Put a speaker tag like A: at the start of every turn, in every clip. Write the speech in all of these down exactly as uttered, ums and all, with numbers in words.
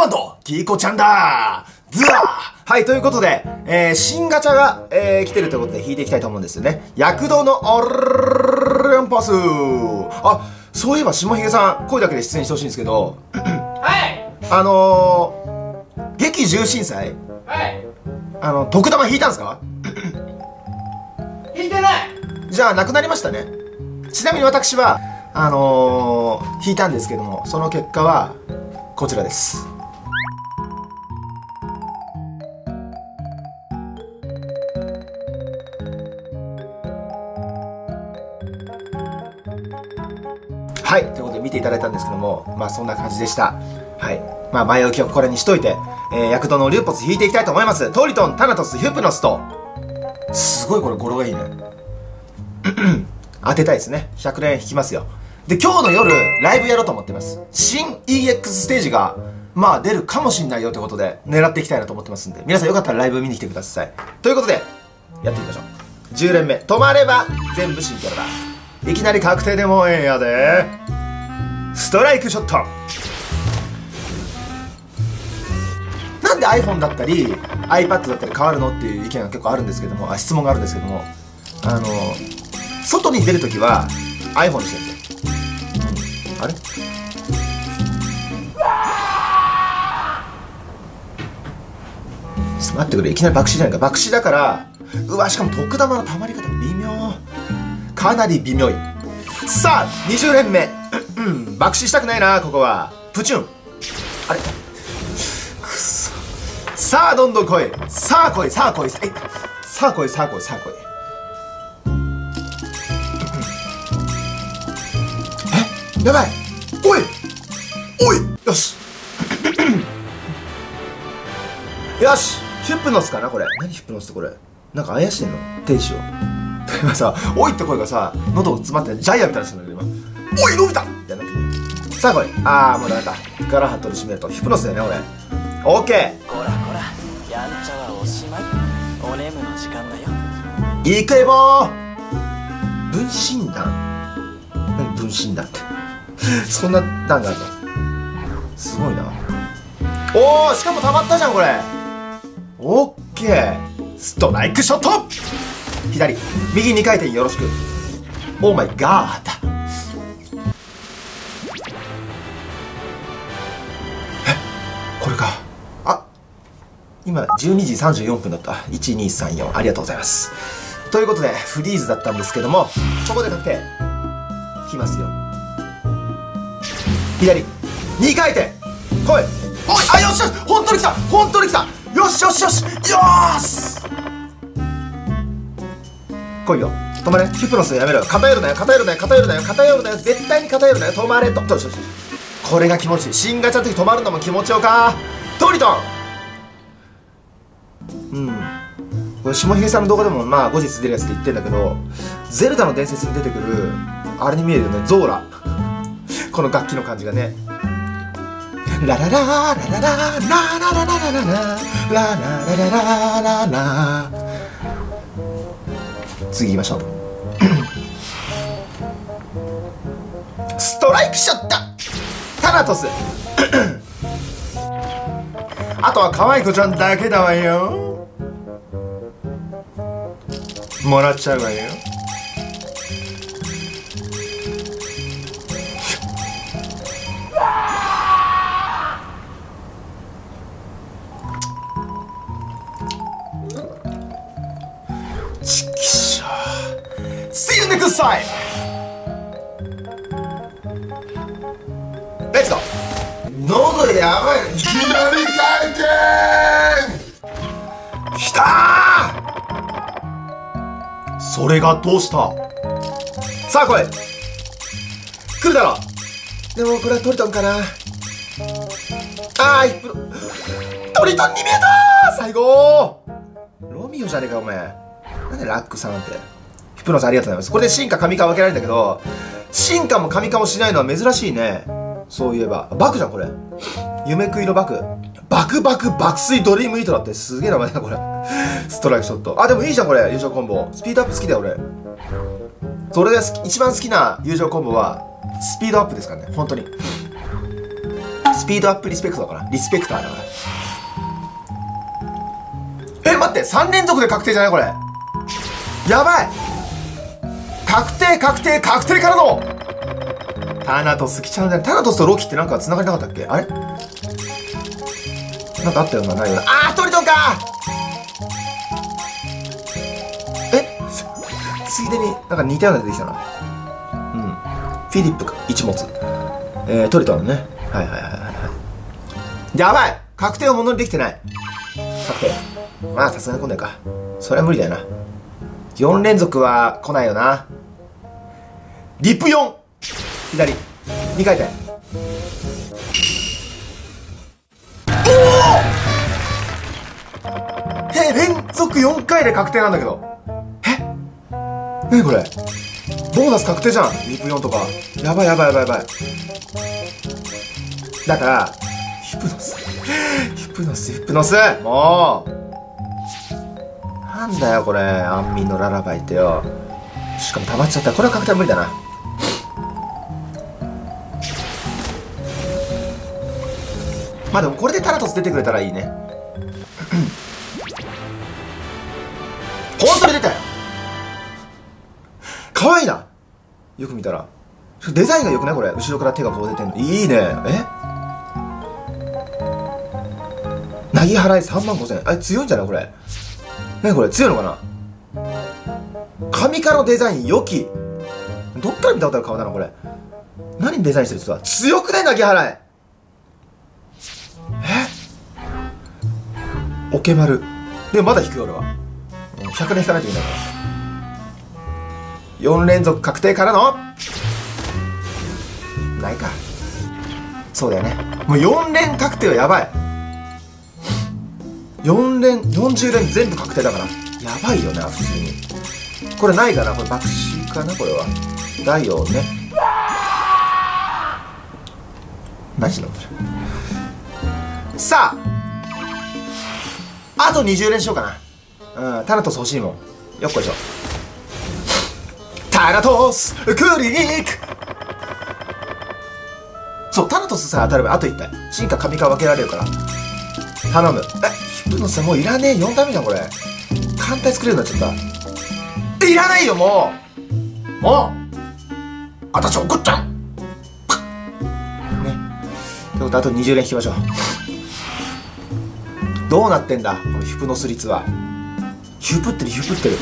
A: マンドキイコちゃんだズワー。はい、ということで、えー、新ガチャが、えー、来てるということで引いていきたいと思うんですよね。躍動のオルンパス。あ、そういえば下髭さん、声だけで出演してほしいんですけど、
B: はい。
A: あのー、劇重心祭、
B: はい。
A: あの、特玉引いたんですか？
B: 引いてない。
A: じゃあ、なくなりましたね。ちなみに私は、あのー、引いたんですけども、その結果は、こちらです。はい、ということで見ていただいたんですけども、まあそんな感じでした。はい。まあ前置きをこれにしといて、えー、躍動のリューポス引いていきたいと思います。トリトン、タナトス、ヒュプノスと、すごいこれ語呂がいいね。当てたいですね。ひゃくえん引きますよ。で、今日の夜、ライブやろうと思ってます。新 イーエックス ステージが、まあ出るかもしんないよということで、狙っていきたいなと思ってますんで、皆さんよかったらライブ見に来てください。ということで、やっていきましょう。じゅう連目、止まれば全部新キャラだ。いきなり確定でもええんやで。ストライクショット。なんで iPhone だったり iPad だったり変わるのっていう意見が結構あるんですけども、あ、質問があるんですけども、あの外に出るときは iPhone にしてるんですよ。あれ？ちょっと待ってくれ、いきなり爆死じゃないか。爆死だから、うわ、しかも特玉の溜まり方微妙。かなり微妙い。さあ、にじゅう連目。爆死したくないな、ここは。プチュン。あれ？くそ。さあ、どんどん来い。さあ来い、さあ来い。さあ来い、さあ来い、さあ来い。え？やばい。おいおい、よし。よし、ヒュプノスかなこれ。何ヒュプノスってこれ。なんかあやしてんの天使を。今さ、おいって声がさ、喉詰まってジャイアンみたいにしてるんだけど今。おい、伸びたみたいになってる。さあこれ。あー、もうダメだ。ガラハットで締めると。ヒュプノスだよね、俺。オッケ
C: こらこら、やんちゃはおしまい。お眠の時間だよ。
A: ー。いくえぼー。分身弾。何分身弾って。そんな弾があるの？すごいな。おー、しかも溜まったじゃん、これ。オッケー。ストライクショット。左、右に回転よろしく。オーマイガーだ。え、これか。あ、今じゅうにじさんじゅうよんぷんだった。いちにさんよん、ありがとうございます。ということでフリーズだったんですけども、ここで確定引きますよ。左、に回転来い。おい、あ、よしよし、本当に来た、本当に来た。よしよしよし、よーし。来いよ、止まれ。ヒュプノスやめろよ。偏るなよ、偏るなよ、偏るなよ、偏るなよ、絶対に偏るなよ。止まれと。よしよし、これが気持ちいい。新ガチャの時止まるのも気持ちよか。トリトン。うん、これ下髭さんの動画でもまあ後日出るやつって言ってんだけど、ゼルダの伝説に出てくるあれに見えるよね、ゾーラ。この楽器の感じがね。ララララララララララララララララララ。次行きましょう。ストライクショット。タナトス。あとは可愛い子ちゃんだけだわよ。もらっちゃうわよ。ちきしょう。See you next time! レッツゴー。喉やばい。左回転。きたー。それがどうした。さあ来い。来るだろう。でもこれはトリトンかな。あー、プロトリトンに見えたー。最後ロミオじゃねえかお前。なんでラックさんって。ヒプノスありがとうございます。これで進化神化分けられるんだけど、進化も神化もしないのは珍しいね。そういえばバクじゃんこれ。夢食いのバク。バクバク爆睡ドリームイートだって。すげえ名前だこれ。ストライクショット。あ、でもいいじゃんこれ。優勝コンボスピードアップ好きだよ俺。それで一番好きな友情コンボはスピードアップですからね、本当に。 スピードアップリスペクトだから。リスペクターだから。え、待って、さん連続で確定じゃないこれ。やばい。確定、確定、確定からのタナトス来ちゃうんだよ。タナトスとロキってなんか繋がりなかったっけ？あれなんかあったような、ないような。あー、トリトンかえついでに、なんか似たようなの出てきたな。うん。フィリップか、一物。えー、トリトンね。はいはいはいはい。やばい確定は物にできてない。確定。まあ、さすがに来ないか。それは無理だよな。よん連続は来ないよな。リップよん左。に回転。おおえ、連続よん回で確定なんだけど。えなにこれボーナス確定じゃん。リップよんとか。やばいやばいやばいやばい。だから、ヒプノス。ヒプノス、ヒプノスもうなんだよこれ、安眠のララバイってよ。しかも溜まっちゃった。これは確定は無理だな。まあでもこれでタナトス出てくれたらいいね。本当に出たよ。かわいいな。よく見たらデザインがよくないこれ。後ろから手がこう出てんのいいね。えなぎ払いさんまんごせんえん。あれ強いんじゃないこれ。何これ強いのかな。髪からのデザイン良き。どっから見たことある顔なのこれ。何デザインしてる人は強くないなぎ払い。えオケマルでもまだ引くよ俺は。ひゃくねん引かないといけないからよん連続確定からのないか。そうだよね。もうよん連確定はやばい。よん連よんじゅう連全部確定だからやばいよな普通に。これないかなこれ爆死かなこれは。だよね。マジなんださああとにじゅう連しようかな。うんタナトス欲しいもん。よっこいしょ。タナトスクリニック。そうタナトスさえ当たればあといち体進化神化分けられるから頼む。えヒプノスもういらねえ。よんダメじゃんこれ。艦隊作れるようになっちゃった。いらないよもうもうあたし怒っちゃうね。ということであとにじゅう連引きましょう。どうなってんだこのヒプノス率は。ヒュプってるヒュプってる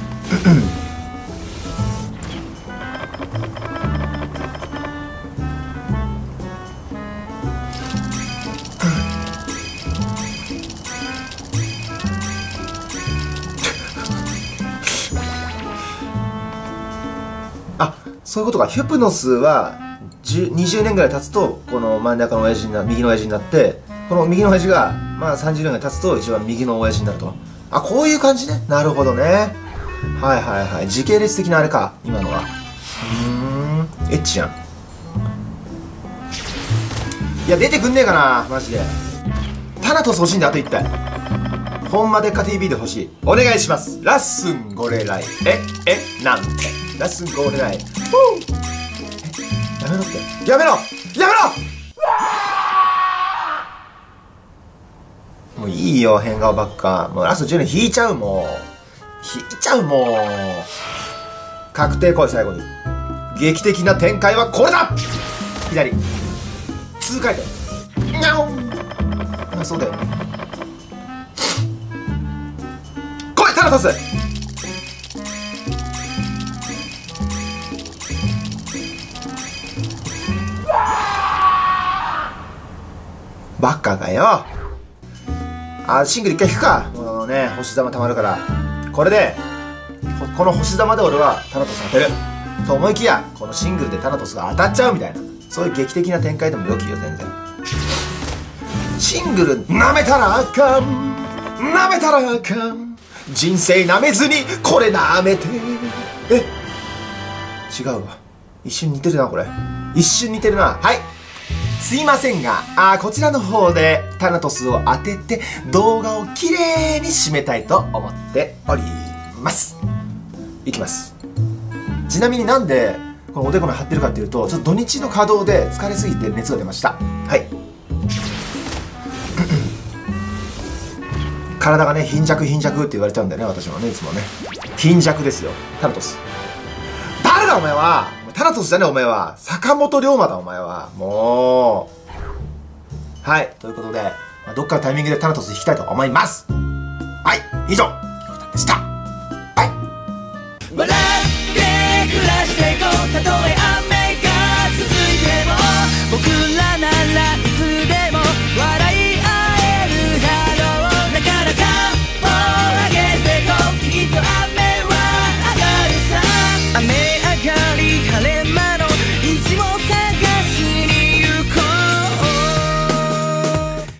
A: あそういうことか。ヒュプノスはにじゅう年ぐらい経つとこの真ん中の親父にな右の親父になって、この右の親父がまあさんじゅう年ぐらい経つと一番右の親父になると。あこういう感じね。なるほどね。はいはいはい。時系列的なあれか今のは。うーんエッチやん。いや出てくんねえかなマジで。タナトス欲しいんであといち体。ほんまでっか ティーブイ で欲しい。お願いします。ラッスンゴレライ。ええなんてラッスンゴレライ。えやめろってやめろやめろもういいよ変顔ばっか。もうラストじゅう連引いちゃう。もう引いちゃう。もう確定来い。最後に劇的な展開はこれだ。左通回転にゃおん。あそうだよね。来いタナトス。バカがよ。あシングル一回引くか。もうね星玉たまるから。これでこの星玉で俺はタナトス当てると思いきやこのシングルでタナトスが当たっちゃうみたいな、そういう劇的な展開でもよきよ全然。シングルなめたらあかんなめたらあかん人生なめずにこれなめて。え違うわ。一瞬似てるなこれ。一瞬似てるな。はいすいませんが、あこちらの方でタナトスを当てて動画をきれいに締めたいと思っております。いきます。ちなみになんでこのおでこに貼ってるかっていうと、ちょっと土日の稼働で疲れすぎて熱が出ました。はい体がね貧弱貧弱って言われちゃうんだよね、私はねいつもね。貧弱ですよタナトス。誰だお前は。タナトスじゃねえお前は。坂本龍馬だお前は。もうはいということで、まあ、どっかのタイミングでタナトス引きたいと思います。はい以上でした。はい
C: 笑って暮らしていこう、たとえ雨が続いても僕ら